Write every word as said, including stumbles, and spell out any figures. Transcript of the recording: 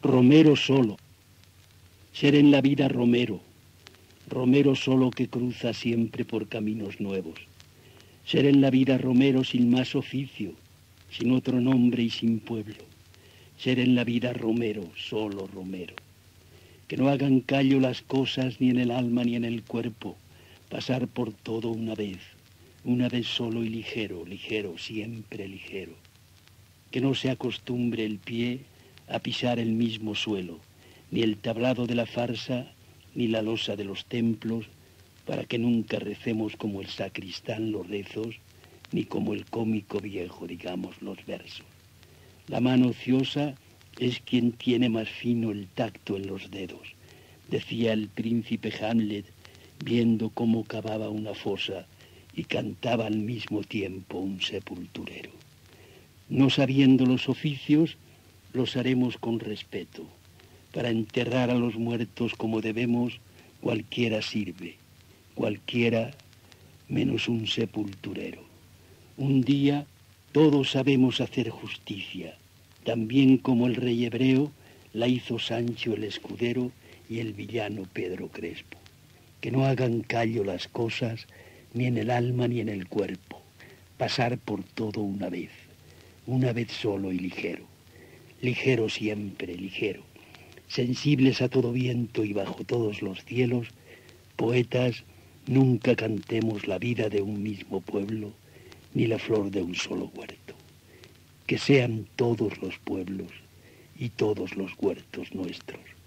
Romero solo. Ser en la vida romero. Romero solo que cruza siempre por caminos nuevos. Ser en la vida romero sin más oficio, sin otro nombre y sin pueblo. Ser en la vida romero, solo romero. Que no hagan callo las cosas ni en el alma ni en el cuerpo. Pasar por todo una vez, una vez solo y ligero, ligero, siempre ligero. Que no se acostumbre el pie a pisar el mismo suelo, ni el tablado de la farsa, ni la losa de los templos, para que nunca recemos como el sacristán los rezos, ni como el cómico viejo digamos los versos. La mano ociosa es quien tiene más fino el tacto en los dedos, decía el príncipe Hamlet, viendo cómo cavaba una fosa y cantaba al mismo tiempo un sepulturero. No sabiendo los oficios, los haremos con respeto. Para enterrar a los muertos como debemos, cualquiera sirve, cualquiera menos un sepulturero. Un día todos sabemos hacer justicia, también como el rey hebreo la hizo Sancho el Escudero y el villano Pedro Crespo. Que no hagan callo las cosas, ni en el alma ni en el cuerpo, pasar por todo una vez, una vez solo y ligero, ligero siempre, ligero, sensibles a todo viento y bajo todos los cielos, poetas, nunca cantemos la vida de un mismo pueblo, ni la flor de un solo huerto. Que sean todos los pueblos y todos los huertos nuestros.